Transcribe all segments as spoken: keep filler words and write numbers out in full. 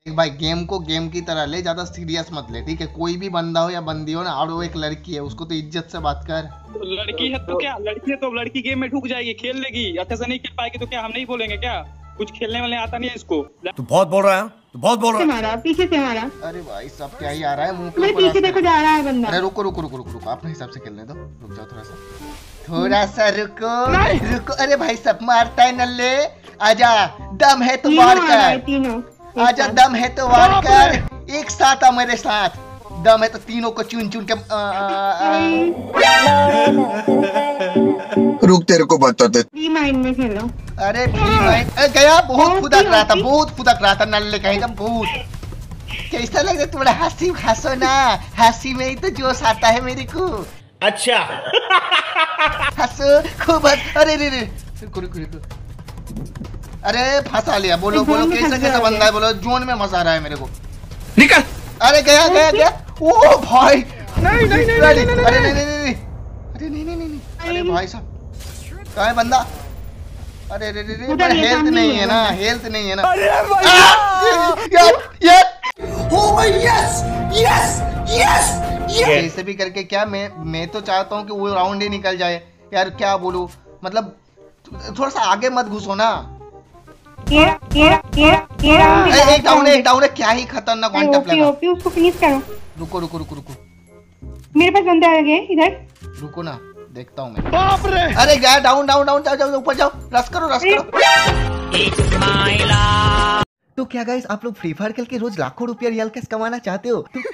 भाई गेम को गेम की तरह ले, ज्यादा सीरियस मत ले, ठीक है? कोई भी बंदा हो या बंदी हो ना, और वो एक लड़की है, उसको तो इज्जत से बात कर। तो लड़की है तो क्या, लड़की है तो लड़की गेम में ढुक जाएगी, खेल लेगी, अच्छे से नहीं खेल पाएगी तो क्या हम नहीं बोलेंगे क्या? कुछ खेलने वाले आता नहीं है इसको। तू बहुत बोल रहा है, तू बहुत बोल रहा है। पीछे से मारा। अरे भाई सब क्या ही आ रहा है मुंह पे, पीछे देखो जा रहा है बंदा। अरे रुको रुको रुको रुको रुको, अपने हिसाब से खेलने दो, रुक जाओ थोड़ा सा, थोड़ा सा रुको रुको। अरे भाई सब मारता है नल्ले, आजा दम है तो वार कर, आजा दम है तो वार कर, एक साथ आ मेरे साथ, दम है तो तीनों को चुन चुन के आ, आ, आ, रुक तेरे को बताते। फ्री माइंड में खेलो। अरे फ्री माइंड गया, बहुत फुदक रहा था, बहुत फुदक रहा था नल्ले कहेगा बहुत। कैसा लग रहा है तुम्हारा? हंसी हंसो ना, हंसी में ही तो जोश आता है मेरे को। अच्छा हंसो खूब हंस। अरे रे रे रुको रुको रुको, अरे फंसा लिया। बोलो बोलो कैसा कैसा बंदा है, बोलो जोन में मजा आ रहा है मेरे को। निकल। अरे गया गया गया। ओ भाई नहीं नहीं नहीं अरे नहीं नहीं नहीं, अरे नहीं नहीं नहीं, अरे भाई साहब कहाँ है बंदा? अरे रे रे रे, पर हेल्थ नहीं है ना, हेल्थ नहीं है ना। अरे यार यार, ओ भाई यस यस यस यस। कैसे भी करके क्या, मैं मैं तो चाहता हूँ कि वो राउंड ही निकल जाए यार। क्या बोलूं, मतलब थोड़ा सा आगे मत घुसो ना। ये ये ये ये एक डाउन है, एक डाउन है। क्या ही खतरनाक कॉन्टेक्ट लगा। ओपी उसको फिनिश करो। रुको रुको रुको रुको, मेरे पास बंदे आ गए इधर। रुको ना, देखता हूँ मैं। बाप रे, अरे गया डाउन डाउन डाउन, जाओ जाओ ऊपर जाओ, रश करो रश करो। तो क्या गाइस, आप लोग फ्री फायर खेल के रोज लाखों रुपया रियल कैश कमाना चाहते हो? तो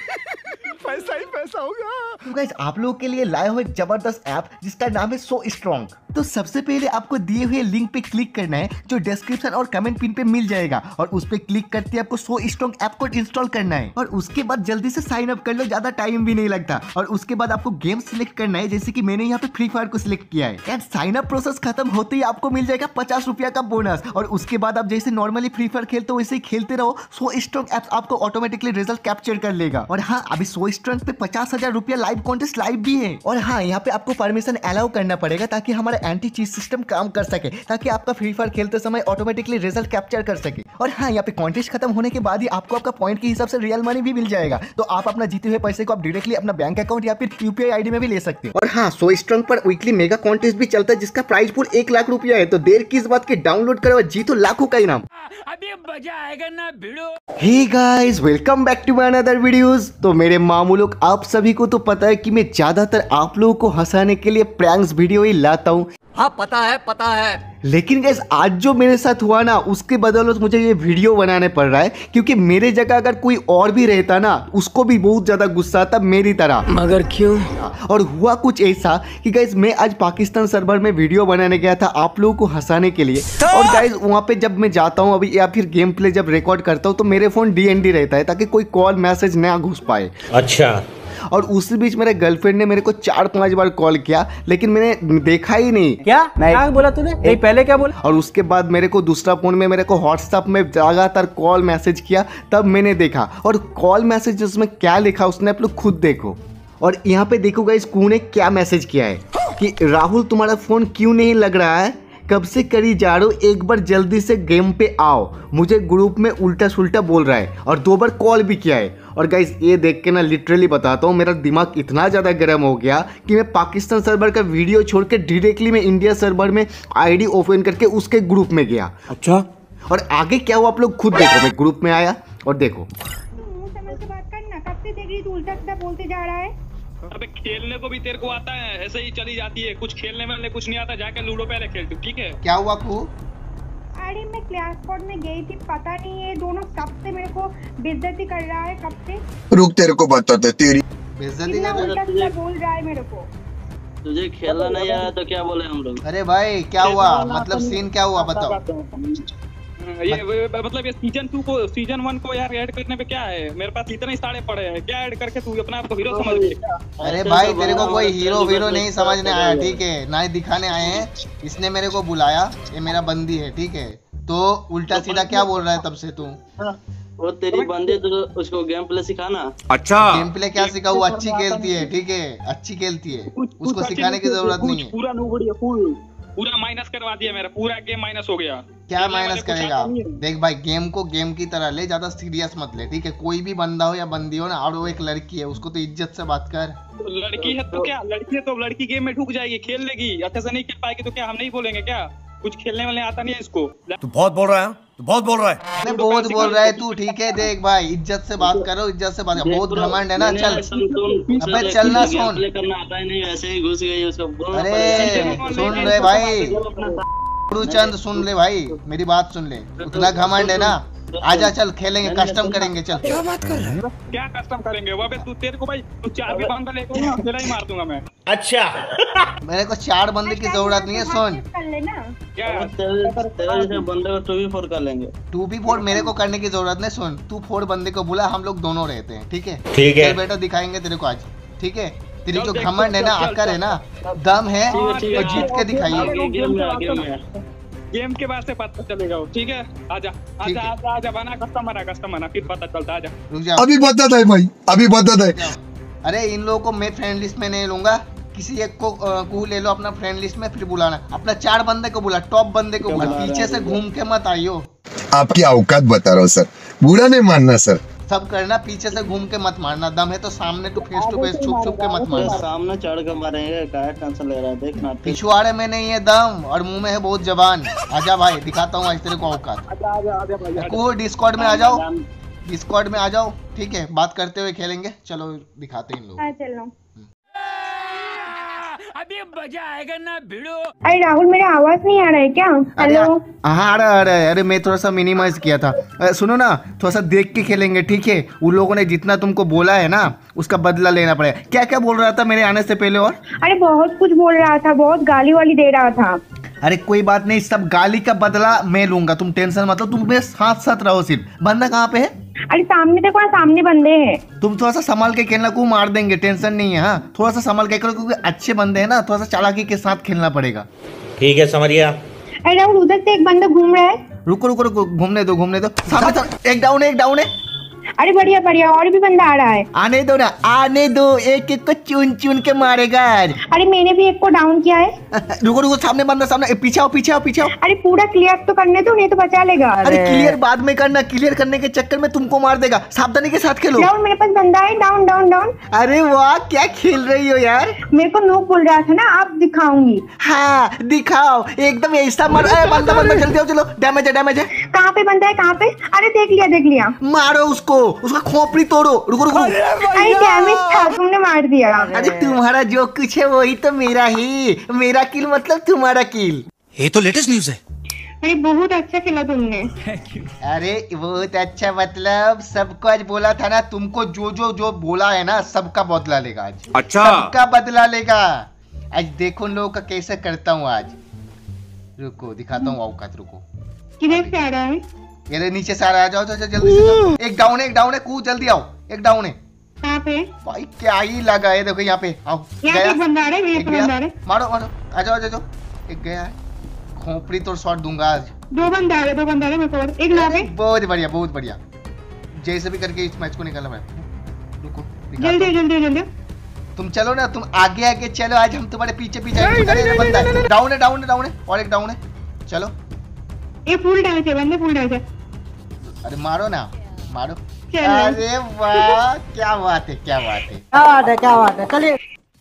पैसा ही पैसा होगा। तो गाइस आप लोगों के लिए लाए हुए एक जबरदस्त ऐप जिसका नाम है सो स्ट्रॉन्ग। तो सबसे पहले आपको दिए हुए लिंक पे क्लिक करना है जो डिस्क्रिप्शन और कमेंट पिन पे मिल जाएगा, और उस पे क्लिक करते ही आपको सो स्ट्रॉन्ग ऐप को इंस्टॉल करना है, और उसके बाद जल्दी से साइन अप कर लो, ज्यादा टाइम भी नहीं लगता। और उसके बाद आपको गेम सिलेक्ट करना है, जैसे कि मैंने यहाँ पे फ्री फायर को सिलेक्ट किया है। एंड साइन अप प्रोसेस खत्म होते ही आपको मिल जाएगा पचास रुपया का बोनस, और उसके बाद आप जैसे नॉर्मली फ्री फायर खेलते हो वैसे ही खेलते रहो। सो स्ट्रॉन्ग ऐप आपको ऑटोमेटिकली रिजल्ट कैप्चर कर लेगा। और हाँ, अभी सो स्ट्रॉन्ग पे पचास हजार रुपया लाइव कॉन्टेस्ट लाइव भी है। और हाँ, यहाँ पे आपको परमिशन अलाउ करना पड़ेगा ताकि हमारा एंटी चीट सिस्टम काम कर सके, ताकि आपका फ्री फायर खेलते समय ऑटोमेटिकली रिजल्ट कैप्चर कर सके। और हाँ, यहाँ पे कॉन्टेस्ट खत्म होने के बाद ही आपको आपका पॉइंट के हिसाब से रियल मनी भी मिल जाएगा। तो आप अपना जीते हुए पैसे को आप डायरेक्टली अपना बैंक अकाउंट या फिर यूपीआई आईडी में भी ले सकते हैं। और हाँ, सो स्ट्रॉन्ग पर वीकली मेगा कॉन्टेस्ट भी चलता है जिसका प्राइस पूल एक लाख रुपया है। तो देर किस बात की, डाउनलोड करो, जीतो लाखों का इनाम। अभी मजा आएगा ना भिड़ो। Hey guys, welcome back to my another videos. तो मेरे मामू लोग, आप सभी को तो पता है कि मैं ज्यादातर आप लोगों को हंसाने के लिए प्रैंक्स वीडियो ही लाता हूँ। हाँ पता है पता है, लेकिन गाइस आज जो मेरे साथ हुआ ना, उसके बदौलत मुझे ये वीडियो बनाने पड़ रहा है, क्योंकि मेरे जगह अगर कोई और भी रहता ना, उसको भी बहुत ज्यादा गुस्सा आता मेरी तरह। मगर क्यों? और हुआ कुछ ऐसा कि गाइस मैं आज पाकिस्तान सर्वर में वीडियो बनाने गया था आप लोगों को हंसाने के लिए। और गाइस वहाँ पे जब मैं जाता हूँ अभी, या फिर गेम प्ले जब रिकॉर्ड करता हूँ, तो मेरे फोन डी एन डी रहता है ताकि कोई कॉल मैसेज ना घुस पाए। अच्छा। और उसी बीच मेरे गर्लफ्रेंड ने मेरे को चार पांच बार कॉल किया, लेकिन मैंने देखा ही नहीं। क्या क्या बोला तूने? नहीं पहले क्या बोला? और उसके बाद मेरे को दूसरा फोन में मेरे को व्हाट्सएप में लगातार कॉल मैसेज किया, तब मैंने देखा। और कॉल मैसेज उसमें क्या लिखा उसने आप लोग खुद देखो। और यहाँ पे देखो गाइस, कू ने क्या मैसेज किया है कि राहुल तुम्हारा फोन क्यों नहीं लग रहा है, कब से करी जा रहे हो, एक बार जल्दी से गेम पे आओ, मुझे ग्रुप में उल्टा सुल्टा बोल रहा है। और दो बार कॉल भी किया है। और गाइस ये देख के ना लिटरली बताता हूँ, मेरा दिमाग इतना ज़्यादा गर्म हो गया कि मैं पाकिस्तान सर्वर का वीडियो छोड़ के डायरेक्टली मैं इंडिया सर्वर में आईडी ओपन करके उसके ग्रुप में गया। अच्छा। और आगे क्या हुआ आप लोग खुद देखो। मैं ग्रुप में आया और देखो, बोलते जा रहा है। अबे खेलने को भी तेरे को आता है, ऐसे ही चली जाती है। कुछ खेलने में कुछ नहीं आता, जाके लूडो पहले खेल तू, ठीक है? क्या हुआ कू? अरे मैं क्लास कोड में गई थी, पता नहीं है दोनों कब से मेरे को बेइज्जती कर रहा है, कब से। रुक तेरे को बताते, तेरी बेइज्जती कर रहा है, बोल रहा है मेरे को। तुझे खेलना नहीं आया तो क्या बोले हम लोग? अरे भाई क्या हुआ, मतलब सीन क्या हुआ बताओ। ये मतलब ये सीजन टू को सीजन वन को यार ऐड करने पे क्या है, मेरे पास इतने ही सारे पड़े हैं, क्या ऐड करके तू अपना आप को हीरो समझ लिया? अरे भाई तेरे को कोई हीरो वीरो नहीं समझने आया, ठीक है? ना ही दिखाने आए हैं। इसने मेरे को बुलाया, ये मेरा बंदी है, ठीक है? तो उल्टा सीधा क्या बोल रहा है तब से तू? वो तेरी बंदी, तो उसको गेम प्ले सिखाना। अच्छा। गेम प्ले क्या सिखाऊं, अच्छी खेलती है, ठीक है? अच्छी खेलती है, उसको सिखाने की जरूरत नहीं है। पूरा नो बढ़िया फुल पूरा माइनस करवा दिया मेरा, पूरा गेम माइनस हो गया। क्या खेलने माइनस वाले कुछ करेगा? आता नहीं है। देख भाई, गेम को गेम की तरह ले, ज्यादा सीरियस मत ले, ठीक है? कोई भी बंदा हो या बंदी हो ना, और वो एक लड़की है, उसको तो इज्जत से बात कर। तो लड़की है तो क्या, लड़की है तो लड़की गेम में ढुक जाएगी, खेल लेगी, अच्छे से नहीं खेल पाएगी तो क्या हम नहीं बोलेंगे क्या? कुछ खेलने वाले आता नहीं है इसको। तू बहुत बोल रहा है, तू बहुत बोल रहा है। नहीं, बहुत बोल रहा है तू, ठीक है? देख भाई, इज्जत से बात करो, इज्जत से बात करो। बहुत घमंड है ना। चल अबे चलना, सुन करना आता ही नहीं, वैसे ही घुस गई उसको। अरे सुन ले भाई, गुरुचंद सुन ले भाई, मेरी बात सुन ले। उतना घमंड है ना, आजा चल खेलेंगे, कस्टम करेंगे। चल क्या बात कर रहा है? क्या कस्टम करेंगे? वो बे तू, तेरे को भाई तू चार भी बंदा लेकर ना, अकेला ही मार दूंगा मैं। अच्छा मेरे को चार बंदे की जरूरत नहीं है। सुन, कर लेना। क्या तेरे जैसे बंदे को टू वी फोर कर लेंगे। टू बी फोर मेरे को करने की जरूरत नहीं। सुन, तू फोर बंदे को बुला, हम लोग दोनों रहते हैं, ठीक है? ठीक है। चल बेटा, दिखाएंगे तेरे को आज, ठीक है? तेरी चल जो देख, घमंड है ना, चल, चल, अक्कर है ना, दम है, ठीक है, ठीक वो है। जीत के दिखाइए। गेम में आ, गेम में आ। गेम के बाद से पता चलेगा वो, ठीक है? आजा ठीक आजा है। आजा आजा, बना कस्टम बना कस्टम बना, फिर पता चलता। आजा रुक जा। अभी बता है भाई, अभी बता है। अरे इन लोगों को मैं फ्रेंड लिस्ट में नहीं लूंगा, किसी एक को अ, को ले लो अपना फ्रेंड लिस्ट में, फिर बुलाना। अपना चार बंदे को बुला, टॉप बंदे को बुला, पीछे से घूम के मत आइयो। आपकी औकात बता रहा हूँ सर, बुरा नहीं मानना सर। सब करना, पीछे से घूम के मत मारना। दम है तो सामने तो फेस टू फेस छुप छुप के मत मारना। सामने चढ़ के मारेंगे, क्या टेंशन ले रहा है? देखना पिछवाड़े में नहीं है दम, और मुंह में है बहुत जबान। आजा भाई, दिखाता हूँ आज तेरे को औकात। आजा आजा आजा भाई आजा। को डिस्कॉर्ड में आ जाओ, डिस्कॉर्ड में आ जाओ, ठीक है? बात करते हुए खेलेंगे। चलो दिखाते हैं इन लोग। हाँ चलो। अभी मजा आएगा ना भिड़ो। अरे राहुल, मेरा आवाज नहीं आ रहा है क्या? अरे हेलो। हाँ आ रहा है, आ रहा है। अरे मैं थोड़ा सा मिनिमाइज किया था। अ, सुनो ना, थोड़ा सा देख के खेलेंगे, ठीक है? उन लोगों ने जितना तुमको बोला है ना, उसका बदला लेना पड़ेगा। क्या क्या बोल रहा था मेरे आने से पहले? और अरे बहुत कुछ बोल रहा था, बहुत गाली वाली दे रहा था। अरे कोई बात नहीं, सब गाली का बदला मैं लूंगा, तुम टेंशन मत लो। तुम मेरे साथ साथ रहो। सिर्फ बंदा कहाँ पे है? अरे सामने देखो ना, सामने बंदे हैं। तुम थोड़ा सा संभाल के खेलना, को मार देंगे, टेंशन नहीं है। हाँ, थोड़ा सा संभाल के करो, क्योंकि अच्छे बंदे हैं ना, थोड़ा सा चालाकी के साथ खेलना पड़ेगा। ठीक है, समझ गया। अरे राहुल, उधर से एक बंदा घूम रहा है। रुको रुको रुको, घूमने दो घूमने दो। सामने तो एक डाउन है, एक डाउन है। अरे बढ़िया बढ़िया, और भी बंदा आ रहा है। आने दो ना, आने दो, एक एक को चुन चुन के मारेगा आज। अरे मैंने भी एक को डाउन किया है। रुको रुको, सामने बंदा, सामने। ए, पीछे आओ पीछे आओ पीछे आओ। अरे पूरा क्लियर तो करने दो, नहीं तो बचा लेगा। अरे क्लियर बाद में करना, क्लियर करने के चक्कर में तुमको मार देगा। सावधानी के साथ खेलो। राहुल, मेरे पास बंदा है। Down down down. अरे वाह, क्या खेल रही हो यार। मेरे को नोक बोल रहा था ना, आप दिखाऊंगी। हाँ दिखाओ, एकदम ऐसा मार। अरे बंदा बंदा, जल्दी आओ, चलो। डैमेज है डैमेज है। कहाँ पे बंदा है, कहाँ पे? अरे देख लिया देख लिया। मारो उसको, उसका खोपड़ी तोड़ो। रुको रुको। अरे डैमेज था, तुमने मार दिया। अरे तुम्हारा जो कुछ है वही तो मेरा ही। मेरा किल मतलब तुम्हारा किल। ये तो लेटेस्ट न्यूज है। अरे बहुत अच्छा खेला तुमने। अरे बहुत अच्छा मतलब, सबको आज बोला था ना, तुमको जो जो जो बोला है ना, सबका बदला लेगा आज। अच्छा। सबका बदला लेगा आज। देखो उन लोगों का कैसे करता हूँ आज। रुको दिखाता हूँ औकात। रुको, किधर से आ रहा है? ये नीचे से आ रहा है। जाओ जाओ जाओ, जल्दी से जाओ। एक डाउन है, एक डाउन है, कूद जल्दी आओ। एक डाउन है। कहाँ पे? भाई क्या ही लगा है, देखो यहाँ पे आओ। यहाँ पे एक बंदा आ रहा है, मेरे एक पे गया। बंदा आ रहा है। मारो मारो, आ जाओ आ जाओ। एक गया है, खोपड़ी तो शॉट दूंगा आज। दो बंदा आ रहे, दो बंदा आ रहे मेरे को। एक ना पे। बहुत बढ़िया बहुत बढ़िया, जैसे भी करके इस मैच को निकालना पड़ेगा। रुको दिखाता जल्दी हूँ। जल्दी जल्दी। तुम चलो ना, तुम आगे आगे चलो, आज हम तुम्हारे पीछे पीछे। अरे बंदा है, डाउन है डाउन है डाउन है, और एक डाउन है। चलो ये फुल डैमेज है, बंदे फुल डैमेज है। अरे मारो ना, मारो। चलो। अरे वाह, क्या बात है, क्या बात है। क्या बात है, क्या बात है। चलिए।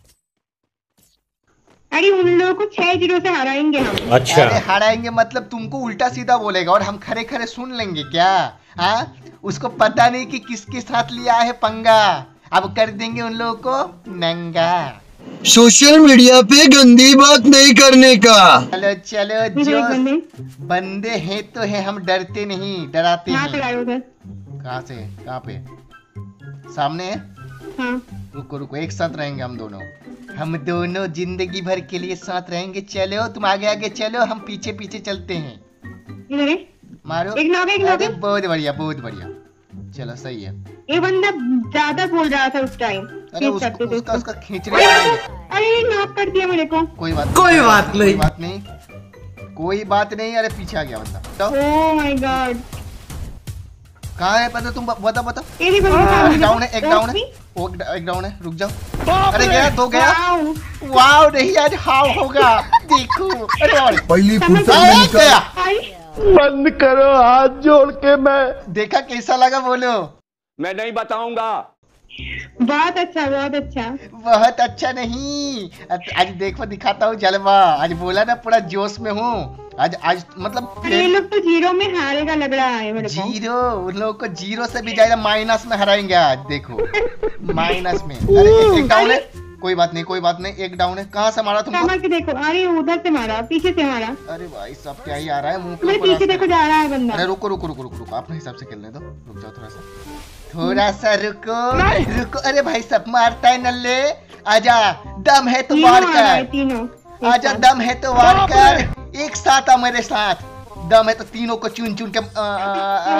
अरे उन लोगों को छह जीरो से हराएंगे हम। अच्छा। अरे हराएंगे मतलब तुमको उल्टा सीधा बोलेगा, और हम खरे खरे सुन लेंगे क्या? हाँ, उसको पता नहीं कि किसके साथ लिया है पंगा। अब कर देंगे उन लोगों को नंगा। सोशल मीडिया पे गंदी बात नहीं करने का। चलो चलो, इधर जो एक बंदे। बंदे हैं तो है, हम डरते नहीं, डराते यहाँ पे हैं। आए उधर। कहाँ से? कहाँ पे? सामने है। हाँ। रुको रुको, एक साथ रहेंगे हम दोनों। हम दोनों जिंदगी भर के लिए साथ रहेंगे। चलो तुम आगे आगे चलो, हम पीछे पीछे चलते हैं। इधर है। मारो। एक नॉक, एक नॉक। अरे बहुत बढ़िया बहुत बढ़िया, चलो सही है। ये बंदा ज्यादा बोल रहा था उस टाइम। अरे उसको, उसका उसका खींचने जाएंगे। अरे नॉक कर दिया मेरे को। कोई बात कोई बात नहीं। कोई बात नहीं, कोई बात नहीं। अरे पीछे आ गया बंदा। तो ओह माय गॉड। कहाँ है पता? तुम बता बता। ये भी बंदा अरे सामने। डाउन है, एक डाउन है, वो एक डाउन है। रुक जाओ। अरे गया, दो गया। वाओ। वाओ नहीं, आज हाव होगा। देखो। अरे और पहली समझ फुर्सत आ में निकल। गया। आई बंद करो हाथ जोड़ के मैं। देखा कैसा लगा बोलो। मैं नहीं बताऊंगा। बहुत अच्छा बहुत अच्छा। बहुत अच्छा नहीं, आज आज देखो दिखाता हूँ जलवा। आज बोला ना पूरा जोश में हूँ। आज आज मतलब अरे ये लोग तो जीरो में हारेगा लग रहा है मेरे को। जीरो, उन लोगों को जीरो से भी ज्यादा माइनस में हराएंगे आज। देखो माइनस में। अरे एक, एक डाउन है, कोई बात नहीं कोई बात नहीं, एक डाउन है। कहाँ से मारा तुमको? समझ के देखो, अरे उधर से मारा, पीछे से मारा। अरे भाई सब क्या ही आ रहा है मुंह के मेरे ऊपर पीछे आते देखो हैं। जा रहा है बंदा। अरे रुको रुको रुको रुको रुको, अपने हिसाब से खेलने दो। रुक जाओ थोड़ा सा, थोड़ा सा रुको रुको। अरे भाई सब मारता है नल्ले। आजा दम है तो तीनों वार आ रहा है, कर। तीनों। आजा दम है तो वार कर। एक साथ आ मेरे साथ। दम है तो तीनों को चुन चुन के आ, आ, आ,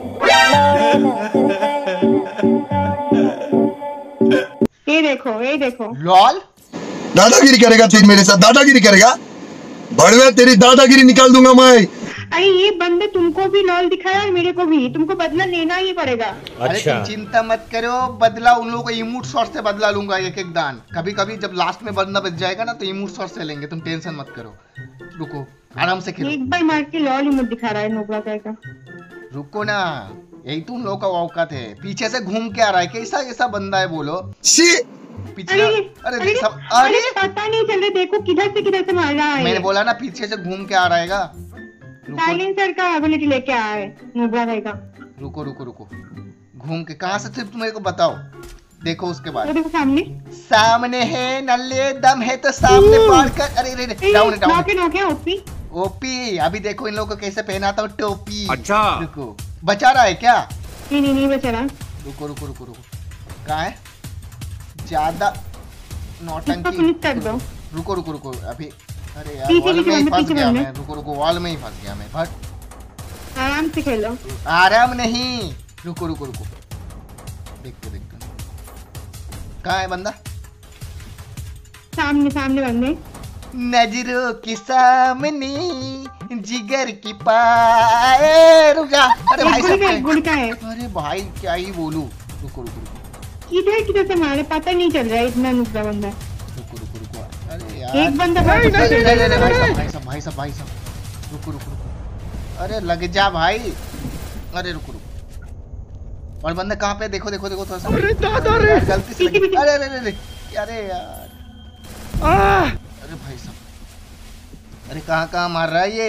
ये देखो ये देखो। लॉल दादागिरी करेगा तू मेरे साथ, दादागिरी करेगा? बड़वे तेरी दादागिरी निकाल दूंगा मैं। अरे ये बंदे तुमको भी लॉल दिखाया और मेरे को भी, तुमको बदला लेना ही पड़ेगा। अरे तुम चिंता मत करो, बदला उन लोगों को इमोट शॉट से बदला लूंगा एक एक दान। कभी कभी जब लास्ट में बंदा बच जाएगा ना तो इमोट शॉट से लेंगे, तुम टेंशन मत करो। रुको आराम से खेलो। एक बार मार के लॉल इमोट दिखा रहा है नोबरा का। रुको ना, यही तुम लोगों का औकात है। पीछे से घूम के आ रहा है, कैसा कैसा बंदा है बोलो। शी पिछला अरे अरे अरे सब अरे अरे पता नहीं चल रहा, देखो किधर से किधर से मार रहा है। मैंने बोला ना पीछे से घूम के आ रहेगा। रुको साइलेंसर का एबिलिटी लेके आया है नोबरा का। रुको रुको रुको, घूम के कहाँ से थे तुम मेरे को बताओ। देखो उसके बाद वो देखो सामने। सामने है नल्ले, दम है तो सामने पार कर। अरे अरे अरे डाउन है डाउन नौके नौके ओपी। ओपी। अभी देखो इन लोगों को कैसे पहनाता हूँ टोपी। अच्छा। रुको बचा रहा है क्या? नहीं नहीं नहीं बचा रहा। रुको रुको रुको रुको, कहाँ है? ज्यादा इसको नौटंकी। फिनिश कर दो। रुको रुको रुको अभी। अरे यार पीछे वॉल पीछे में ही बंदे, फंस पीछे गया बंदे। मैं। रुको रुको वॉल में ही फंस गया मैं। भट आराम से खेलो। आराम नहीं, रुको रुको रुको, देखते देखते कहाँ है बंदा? सामने सामने बंदे। नजरों के सामने जिगर की पाए। रुक जा। अरे भाई एक गोली का साहब एक गोली का है। अरे भाई क्या ही बोलूं। रुको रुको रुको किधर किधर से मारे पता नहीं चल रहा है, इतना नुकसा बंदा। रुको रुको रुको। अरे यार एक बंदा नहीं, बहुत- नहीं, नहीं, नहीं, नहीं, भाई साहब भाई साहब भाई साहब भाई साहब रुको रुको रुको। अरे लग जा भाई। अरे रुको रुको। और बंदा कहाँ पे? देखो देखो देखो थोड़ा सा। अरे दादा रे गलती से लगी। अरे अरे अरे अरे अरे यार अरे भाई साहब, अरे कहाँ कहाँ मार रहा है ये?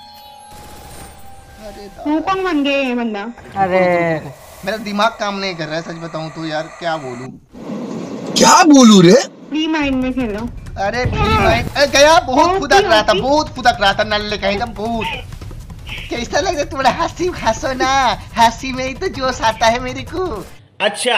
अरे दादा। वो कौन बन गए ये बंदा? अरे मेरा दिमाग काम नहीं कर रहा है सच बताऊं तो यार, क्या बोलूं। क्या बोलू रे? फ्री माइंड में खेलो। अरे फ्री माइंड अरे गया। बहुत ओपी, फुदक रहा था, ओपी। बहुत फुदक रहा था नल्ले कहेगा बहुत। कैसा लग रहा है तुम्हारा? हंसी हंसो ना, हंसी में ही तो जोश आता है मेरे को। अच्छा।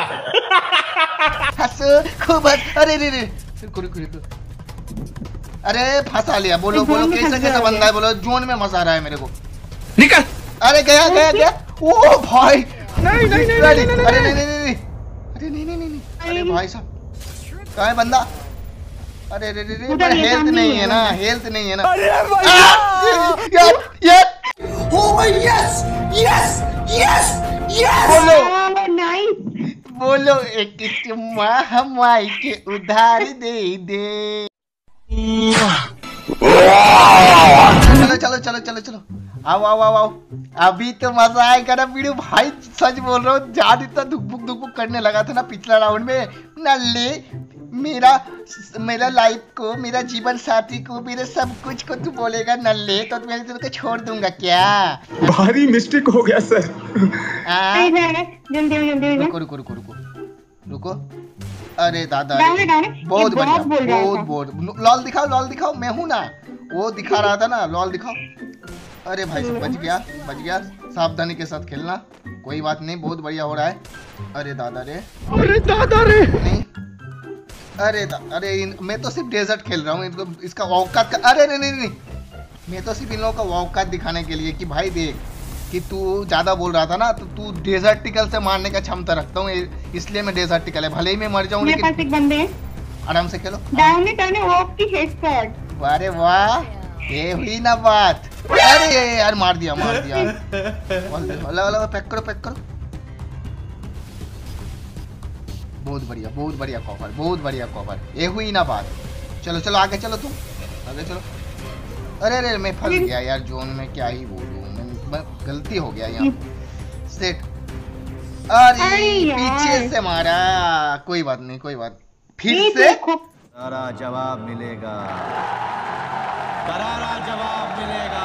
हंसो खूब हंस। अरे रे रे रुको रुको रुको। अरे फंसा लिया। बोलो बोलो जोन में कैसा फंस कैसा गया। बंदा है बोलो। जोन में मजा आ रहा है मेरे को। निकल। अरे गया गया गया। ओ भाई नहीं नहीं नहीं अरे नहीं, नहीं, अरे नहीं, नहीं नहीं नहीं अरे नहीं नहीं नहीं नहीं। अरे भाई साहब कहाँ है बंदा? अरे अरे अरे उधर मेरा ये हेल्थ सामने नहीं ही है है ना, बंदा। हेल्थ नहीं है ना। अरे भाई आ, यार यार ओ भाई यस यस यस यस। बोलो नाइस। बोलो एक चुम्मा हमाई के उधार दे दे। चलो चलो चलो चलो चलो आओ आओ आओ आओ। अभी तो मजा आएगा ना वीडियो भाई, सच बोल रहा हूँ। जान इतना दुखबुक दुखबुक करने लगा था ना पिछला राउंड में। नल्ले मेरा मेरा लाइफ को, मेरा जीवन साथी को, मेरे सब कुछ को तू बोलेगा नल्ले तो मैं तेरे को छोड़ दूंगा क्या? भारी मिस्टेक हो गया सर। आ? अरे जल्दी जल्दी जल्दी रुको रुको रुको रुको रुको। अरे दादा डाउन है, रे, डाउन है। बहुत ये बढ़िया बहुत बोल रहा बहुत था। बहुत। लॉल दिखाओ लॉल दिखाओ, मैं हूँ ना। वो दिखा रहा था ना, लॉल दिखाओ। अरे भाई साहब बच गया बच गया। सावधानी के साथ खेलना, कोई बात नहीं, बहुत बढ़िया हो रहा है। अरे दादा रे अरे दादा रे। नहीं अरे दा, अरे इन, मैं तो सिर्फ डेजर्ट खेल रहा हूँ। इनको इसका औकात का। अरे नहीं नहीं नहीं मैं तो सिर्फ इन लोगों का औकात दिखाने के लिए कि भाई देख कि तू ज्यादा बोल रहा था ना, तो तू डेजर्टिकल से मारने का क्षमता रखता हूँ, इसलिए मैं डेजर्टिकल है। भले ही मैं मर जाऊँ मेरे पास लेकिन एक बंदे हैं। आराम से खेलो। डाउन है डाउन है वो की हेडशॉट। अरे वाह ये हुई ना बात। अरे यार मार दिया मार दिया। अलग अलग पैक करो पैक करो। बहुत बढ़िया बहुत बढ़िया कॉपर, बहुत बढ़िया कॉपर। ये हुई ना बात। चलो चलो आगे चलो, तुम आगे चलो। अरे अरे मैं फंस गया यार जोन में, क्या ही बोलूं मैं, मैं गलती हो गया यहाँ सेट। अरे पीछे से मारा, कोई बात नहीं कोई बात, फिर से करारा जवाब मिलेगा, करारा जवाब मिलेगा।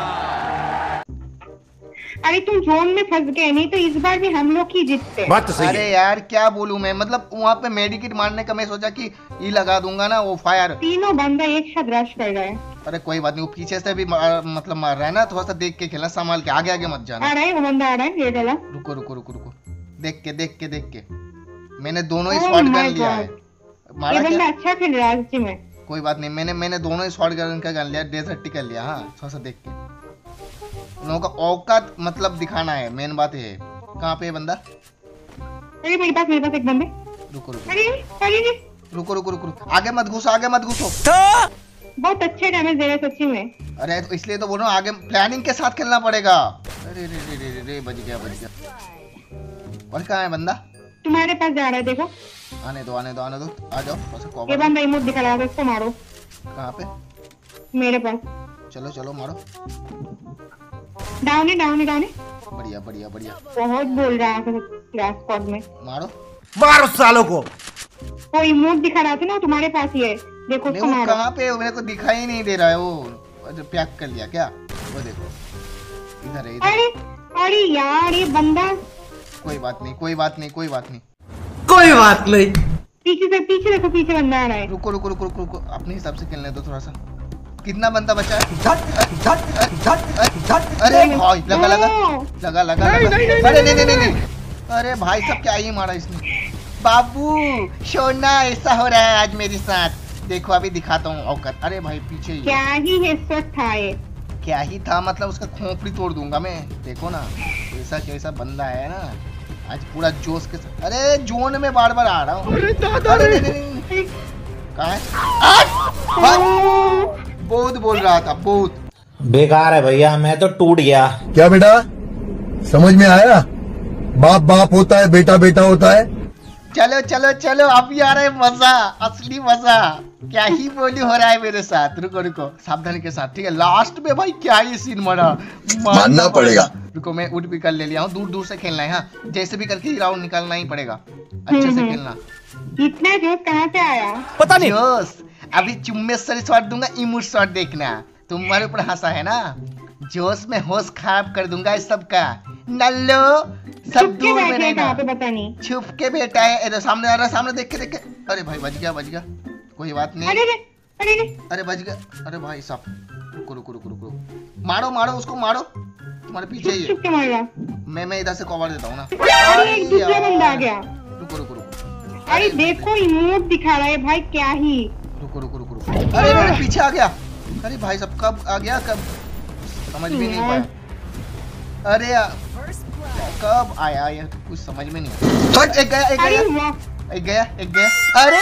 अरे तुम जोन में फंस गए, नहीं तो इस बार भी हम लोग ही जीतते। बात तो सही है। अरे यार क्या बोलूं मैं, मतलब वहाँ पे मेडिकेट मारने का मैं सोचा कि ये लगा दूंगा ना वो फायर। तीनों बंदा एक साथ रश कर रहा है। अरे कोई बात नहीं, वो पीछे से भी मार, मतलब मार रहा है ना, थोड़ा सा देख के खेलना, संभाल के, आगे आगे मत जाना। आ रहा है वो बंदा, आ रहा है ये डाला। रुको रुको रुको रुको, देख के देख के देख के, मैंने दोनों ही शॉट गन लिया है। ये बंदा अच्छा खेल रहा है सच्ची में। कोई बात नहीं, मैंने मैंने दोनों ही शॉट गन का गन लिया, डेजर्ट कर लिया। हाँ थोड़ा सा देख के, उन लोगों का औकात मतलब दिखाना है, मेन बात ये है। कहाँ पे है बंदा? अरे मेरे पास मेरे पास एक बंदे। रुको रुको अरे अरे रुको रुको रुको रुको, आगे मत घुसो आगे मत घुसो। बहुत अच्छे डैमेज दे रहे सच्ची में। अरे तो इसलिए तो बोल रहा हूँ आगे प्लानिंग के साथ खेलना पड़ेगा। अरे रे रे रे रे बच गया बच गया। और कहाँ है बंदा? तुम्हारे पास जा रहा है देखो। आने दो आने दो आने दो, आ जाओ। ये बंदा इमोट दिखा रहा है, इसको मारो। कहाँ पे? मेरे पास। चलो चलो मारो। डाउन है डाउन है डाउन है। बढ़िया बढ़िया बढ़िया, बहुत बोल रहा है क्लास स्क्वाड में। मारो मारो सालों को। वो इमोट दिखा रहा था ना, तुम्हारे पास ही है, देखो उसको मारो। कहाँ पे? मेरे को दिखाई नहीं दे रहा है। वो पैक कर लिया क्या? वो देखो इधर है इधर। अरे अरे यार ये बंदा। कोई बात नहीं कोई बात नहीं कोई बात नहीं कोई बात नहीं। पीछे से पीछे देखो, पीछे बंदा आ रहा है। रुको रुको रुको रुको रुको, अपने हिसाब से खेलने दो थोड़ा सा। कितना बंदा बचा है? अरे भाई लगा लगा लगा लगा अरे नहीं नहीं नहीं नहीं, अरे भाई सब क्या ही मारा इसने। बाबू सोना ऐसा हो रहा है आज मेरे साथ, देखो अभी दिखाता हूँ औकात। अरे भाई पीछे ही क्या ही हेडशॉट था ये। क्या ही था मतलब, उसका खोपड़ी तोड़ दूंगा मैं, देखो ना ऐसा कैसा बंदा है ना आज, पूरा जोश के साथ। अरे जोन में बार बार आ रहा हूँ। अरे कहाँ है? बहुत बोल रहा था, बहुत बेकार है भैया, मैं तो टूट गया। क्या बेटा समझ में आया? बाप बाप होता है, बेटा बेटा होता है। चलो चलो चलो, अभी आ रहा है मजा, असली मजा। क्या ही बोली हो रहा है मेरे साथ। रुको रुको सावधानी के साथ, ठीक है। लास्ट में भाई क्या ही सीन मरा, मानना पड़ेगा। रुको मैं उठ भी कर ले लिया हूँ, दूर दूर से खेलना है। हाँ जैसे भी करके राउंड निकालना ही पड़ेगा, अच्छे से खेलना। इतना जोश कहाँ से आया पता नहीं। जोश अभी चुम्मे सर शॉट दूंगा, इमोट शॉट देखना। तुम्हारे ऊपर हंसा है ना, जोश में होश खराब कर दूंगा इस सब का। नल्लो सब दूर में रहना, पता नहीं छुप के बैठा है। इधर सामने आ रहा, सामने देख के देख के। अरे भाई बच गया बच गया, कोई बात नहीं। अरे अरे अरे बच गया। अरे भाई साहब रुको रुको रुको रुको, मारो मारो उसको मारो, तुम्हारे पीछे ही है। मैं मैं इधर से कवर देता हूँ ना। अरे एक दूसरा बंदा आ गया। रुको रुको रुको, अरे देखो इमोट दिखा रहा है भाई, क्या ही। रुको रुको रुको रुको, अरे मेरे पीछे आ गया। अरे भाई साहब कब आ गया, कब समझ भी नहीं पाया। अरे कब आया ये कुछ समझ में नहीं। एक गया एक गया एक गया एक गया। अरे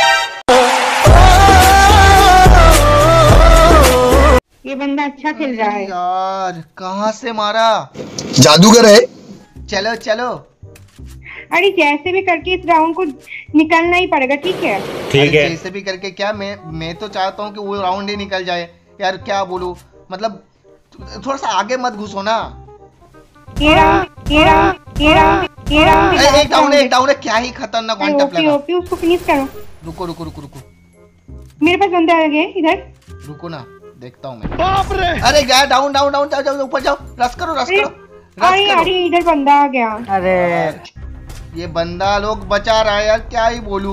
ये बंदा अच्छा खेल रहा है यार, कहाँ से मारा? जादूगर है। चलो चलो, अरे जैसे भी करके इस राउंड को निकलना ही पड़ेगा, ठीक है? ठीक है। जैसे भी करके क्या, मैं मैं तो चाहता हूँ कि वो राउंड ही निकल जाए यार। क्या बोलूं, मतलब थोड़ा सा आगे मत घुसो ना। ये राउंड ये राउंड ये राउंड ये राउंड एक डाउन है एक डाउन है, क्या ही खतरनाक वन टैप लगा। ओपी उसको फिनिश करो। रुको रुको रुको रुको, मेरे पास बंदा आ गया इधर। रुको ना देखता हूँ मैं। बाप रे, अरे गया डाउन डाउन डाउन, जाओ जाओ ऊपर जाओ, रश करो रश करो अरे अरे इधर बंदा आ गया। अरे ये बंदा लोग बचा रहा है यार, क्या ही बोलूं।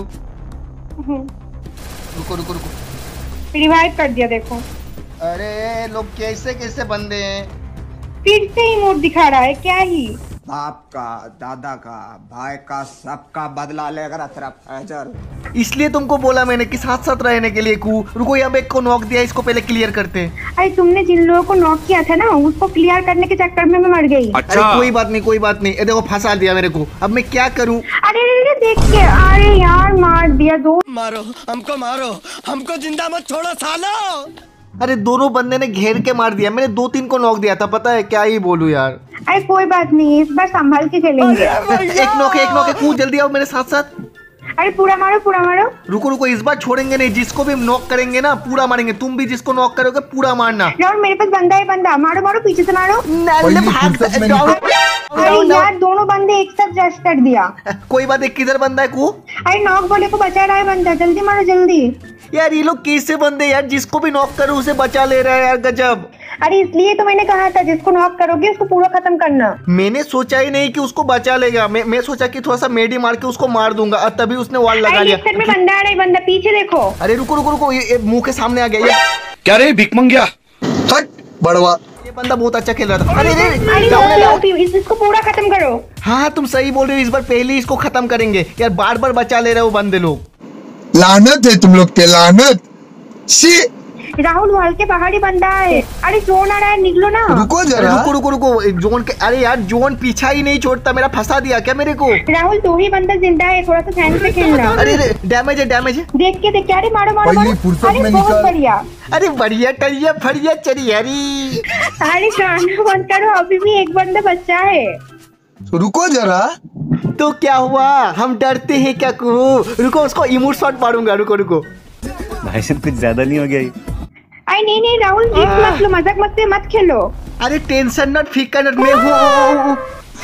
रुको रुको रुको, रिवाइव कर दिया देखो। अरे लोग कैसे कैसे बंदे हैं। फिर से इमोट दिखा रहा है, क्या ही। बाप का, दादा का, भाई का, सबका बदला लेकर तरफ। इसलिए तुमको बोला मैंने कि साथ साथ रहने के लिए। कू रुको, यहाँ एक को नॉक दिया, इसको पहले क्लियर करते हैं। अरे तुमने जिन लोगों को नॉक किया था ना, उसको क्लियर करने के चक्कर में मैं मर गई। अच्छा। अरे कोई बात नहीं कोई बात नहीं, देखो फंसा दिया मेरे को, अब मैं क्या करूँ? अरे अरे देख के, अरे यार मार दिया दो। मारो हमको, मारो हमको, जिंदा मत छोड़ो सालो। अरे दोनों बंदे ने घेर के मार दिया, मैंने दो तीन को नॉक दिया था, पता है क्या ही बोलूं यार। अरे कोई बात नहीं, इस बार संभाल के खेलेंगे। एक नॉक है एक नॉक है, कूद जल्दी आओ मेरे साथ साथ। अरे पूरा मारो पूरा मारो। रुको रुको, इस बार छोड़ेंगे नहीं, जिसको भी नॉक करेंगे ना पूरा मारेंगे। तुम भी जिसको नॉक करोगे पूरा मारना। राहुल मेरे पास बंदा है, बंदा मारो मारो, पीछे से मारो। अरे यार दोनों बंदे एक साथ जस्ट कर दिया। कोई बात है, किधर बंदा है को? अरे नॉक वाले को बचा रहा है बंदा, जल्दी मारो जल्दी। यार ये लोग कैसे बंदे यार, जिसको भी नॉक करो उसे बचा ले रहा है यार, गजब। अरे इसलिए तो मैंने कहा था जिसको नॉक करोगे उसको पूरा खत्म करना। मैंने सोचा ही नहीं कि उसको बचा लेगा। मैं मैं सोचा कि थोड़ा सा मेडी मार के उसको मार दूंगा, और तभी उसने वॉल लगा लिया। अरे में बंदा आ रहा है, बंदा पीछे देखो। अरे रुको रुको रुको, ये, ये मुंह के सामने आ गया। ये क्या रे भिख मंगिया? हट बड़वा। ये बंदा बहुत अच्छा खेल रहा था। अरे अरे इसको पूरा खत्म करो। हाँ तुम सही बोल रहे हो, इस बार पहले ही इसको खत्म करेंगे यार। बार बार बचा ले रहे हो बंदे लोग। लानत है तुम लोग पे, लानत। सी राहुल वॉल के बाहर ही बंदा है। अरे जोन आ रहा है, निकलो ना। रुको जरा, रुको रुको रुको, जोन के। अरे यार जोन पीछा ही नहीं छोड़ता, मेरा फंसा दिया क्या मेरे को? राहुल दो ही बंदा जिंदा है, थोड़ा सा ध्यान से खेलना। अरे डैमेज है डैमेज है, देख के देख के। अरे मारो मारो मारो। अरे बहुत बढ़िया। अरे बढ़िया टरिया फरिया चरियारी। अरे गाना बंद करो, अभी भी एक बंदा बच्चा है। रुको जरा। तो क्या हुआ, हम डरते हैं क्या? को रुको, उसको इमोट शॉट मारूंगा। रुको रुको भाई साहब, कुछ ज्यादा नहीं हो गया? अरे नहीं नहीं राहुल, रिस्क मत लो, मजाक मस्ती मत खेलो। अरे टेंशन नॉट, फिकर नॉट, मैं हूँ।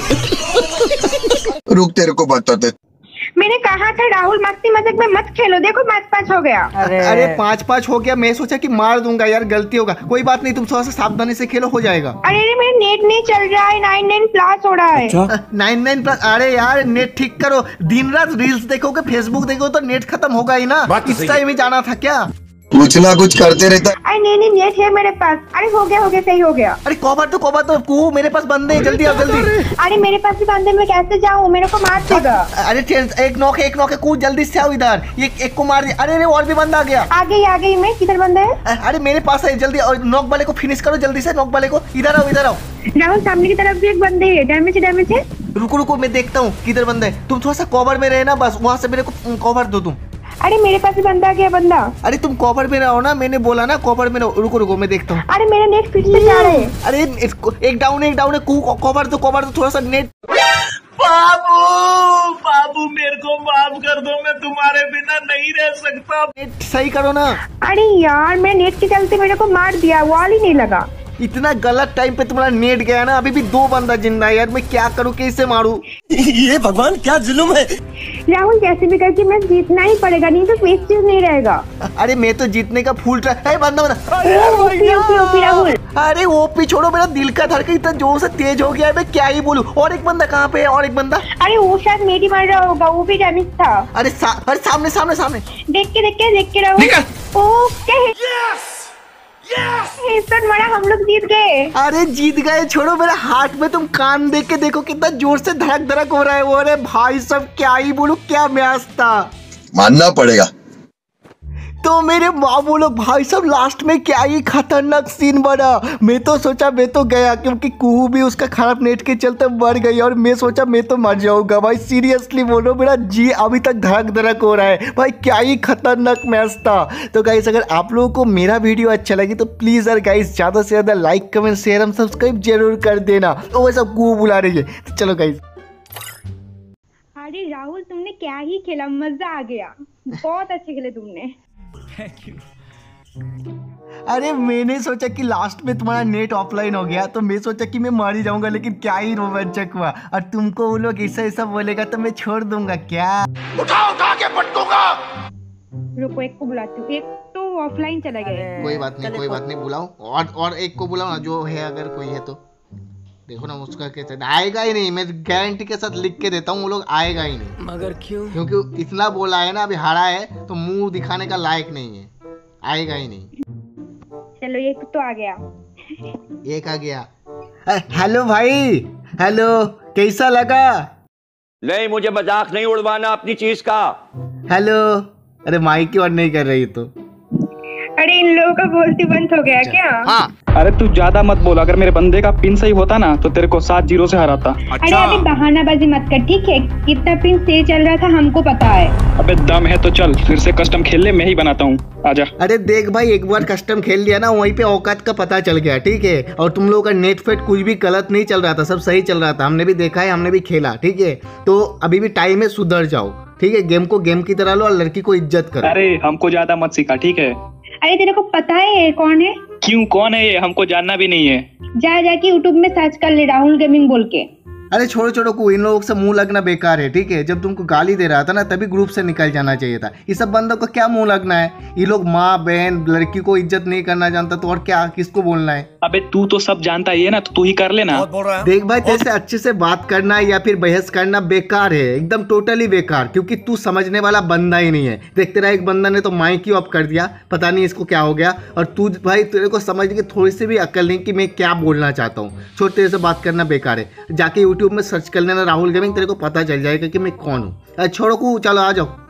रुक तेरे को बताते। मैंने कहा था राहुल मस्ती मजाक में मत खेलो। देखो पाँच पाँच हो गया। अरे, अरे पाँच पाँच हो गया, मैं सोचा कि मार दूंगा यार, गलती होगा। कोई बात नहीं, तुम थोड़ा सा सावधानी से खेलो, हो जाएगा। अरे अरे मेरा नेट नहीं चल रहा है, नाइन नाइन प्लस हो रहा है। Nine nine plus? अरे यार नेट ठीक करो, दिन रात रील्स देखोगे, फेसबुक देखोगे तो नेट खत्म होगा ही ना। इस टाइम ही जाना था क्या? कुछ ना कुछ करते रहता। अरे नहीं नहीं नेट है मेरे पास। अरे हो गया हो गया, सही हो गया। अरे कवर तो कवर तो कू, मेरे पास बंदे हैं, जल्दी आओ जल्दी। अरे मेरे पास भी बंदे, मैं कैसे जाऊँ? मेरे को मार देगा। अरे एक नॉक है, एक नॉक है, कूद जल्दी से आओ इधर। ये एक को मार दिया। अरे अरे और भी बंदा आ गया। आ गई आ गई मैं, किधर बंदा है? अरे मेरे पास है, जल्दी। और नॉक वाले को फिनिश करो जल्दी से, नॉक वाले को। इधर आओ इधर आओ। राहुल सामने की तरफ भी एक बंदे है, डैमेज डैमेज है। रुको रुको, मैं देखता हूँ किधर बंदा है। तुम थोड़ा सा कवर में रहे ना, बस वहाँ से मेरे को कवर दो तुम। अरे मेरे पास भी बंदा आ गया, बंदा। अरे तुम कवर में रहो ना, मैंने बोला ना कवर में रहो। रुको रुको, मैं देखता हूँ। अरे मेरा नेट फिर से जा रहा है। अरे एक डाउन एक डाउन है, कवर दो कवर दो, थोड़ा सा नेट। बाबू बाबू मेरे को माफ कर दो, मैं तुम्हारे बिना नहीं रह सकता। नेट सही करो ना। अरे यार मैं नेट के चलते मेरे को मार दिया, वॉल ही नहीं लगा। इतना गलत टाइम पे तुम्हारा नेट गया ना। अभी भी दो बंदा जिंदा है यार, मैं क्या करूँ, कैसे मारूं? ये भगवान क्या जुल्म है। राहुल कैसे भी करके मैं जीतना ही पड़ेगा, नहीं तो वेस्ट चीज नहीं रहेगा। अरे मैं तो जीतने का फुल ट्राई। बंदा बंदा। OP OP OP Rahul. अरे ओपी छोड़ो, मेरा दिल का धड़कन इतना जोर से तेज हो गया है, मैं क्या ही बोलूं। और एक बंदा कहाँ पे है? और एक बंदा? अरे वो शायद मेरी मार रहा होगा, वो भी डैमेज था। अरे सा, अरे सामने सामने सामने। देख के देख के देख के राहुल। ओके मरा, हम लोग जीत गए। अरे जीत गए छोड़ो, मेरे हाथ में तुम कान देख के देखो कितना जोर से धड़क धड़क हो रहा है वो। अरे भाई सब क्या ही बोलूं, क्या मैच था, मानना पड़ेगा। तो मेरे माँ बोलो भाई सब लास्ट में क्या ही खतरनाक सीन बना। मैं तो सोचा मैं तो गया, क्योंकि कुहू भी उसका खराब नेट के चलते मर गई, और मैं सोचा मैं तो मर जाऊंगा। भाई सीरियसली बोलो, मेरा जी अभी तक धड़क धड़क हो रहा है भाई, क्या ही खतरनाक मैच था। तो गाइस अगर आप लोगों को मेरा वीडियो अच्छा लगे तो प्लीज़ यार गाइस ज़्यादा से ज़्यादा like comment share and subscribe जरूर कर देना। तो वैसा कुहू बुला रही है, तो चलो गाइस। अरे राहुल तुमने क्या ही खेला, मजा आ गया, बहुत अच्छे खेले तुमने। Thank you. अरे मैंने सोचा कि लास्ट में तुम्हारा नेट ऑफलाइन हो गया, तो मैं सोचा कि मैं मार ही जाऊंगा, लेकिन क्या ही रोमांचक हुआ। और तुमको वो लोग ऐसा ऐसा बोलेगा तो मैं छोड़ दूंगा क्या? उठा उठा के पटकूंगा। रुको एक को बुलाती हूँ, एक तो ऑफलाइन चला गया। कोई बात नहीं कोई बात नहीं, बुलाओ और और एक को बुलाओ ना, जो है अगर कोई है तो। देखो ना उसका कैसे आएगा ही नहीं, मैं गारंटी के साथ लिख के देता हूँ, वो लोग आएगा ही नहीं। मगर क्यों? क्योंकि इतना बोला है ना, अभी हारा है तो मुंह दिखाने का लायक नहीं है, आएगा ही नहीं। चलो एक तो आ गया। एक आ गया। हेलो भाई, हेलो, कैसा लगा? नहीं मुझे मजाक नहीं उड़वाना अपनी चीज का। हेलो, अरे माइक की बात नहीं कर रही तो। अरे इन लोगों का बोलती बंद हो गया क्या? हाँ। अरे तू ज्यादा मत बोल, अगर मेरे बंदे का पिन सही होता ना तो तेरे को सात जीरो से हराता। अरे अभी बहानाबाजी मत कर, ठीक है? कितना पिन सही चल रहा था हमको पता है। अबे दम है तो चल फिर से कस्टम खेल ले, मैं ही बनाता हूँ, आजा। अरे देख भाई, एक बार कस्टम खेल लिया ना, वहीं पे औकात का पता चल गया, ठीक है? और तुम लोगों का नेट फेट कुछ भी गलत नहीं चल रहा था, सब सही चल रहा था, हमने भी देखा है, हमने भी खेला, ठीक है? तो अभी भी टाइम है, सुधर जाओ, ठीक है, गेम को गेम की तरह लो और लड़की को इज्जत करो। अरे हमको ज्यादा मत सिखा, ठीक है? अरे तेरे को पता है ये कौन है? क्यों, कौन है ये? हमको जानना भी नहीं है। जा जाके यूट्यूब में सर्च कर ले राहुल गेमिंग बोल के। अरे छोड़ो छोड़ो को, इन लोगों से मुंह लगना बेकार है, ठीक है? जब तुमको गाली दे रहा था ना तभी ग्रुप से निकल जाना चाहिए था। ये सब बंदों को क्या मुंह लगना है? ये लोग माँ बहन लड़की को इज्जत नहीं करना जानता तो और क्या, किसको बोलना है? अबे तू तो सब जानता ही है ना, तो तू ही कर लेना। देख भाई, तेरे से अच्छे से बात करना या फिर बहस करना बेकार है, एकदम टोटली बेकार, क्योंकि तू समझने वाला बंदा ही नहीं है। देख तेरा एक बंदा ने तो माइक ही ऑफ कर दिया, पता नहीं इसको क्या हो गया। और तू भाई, तेरे को समझने की थोड़ी सी भी अक्ल नहीं कि मैं क्या बोलना चाहता हूँ। छोड़, तेरे से बात करना बेकार है। जाके यूट्यूब में सर्च कर लेना राहुल गेमिंग, तेरे को पता चल जाएगा कि मैं कौन हूँ। छोड़ो को, चलो आ जाओ।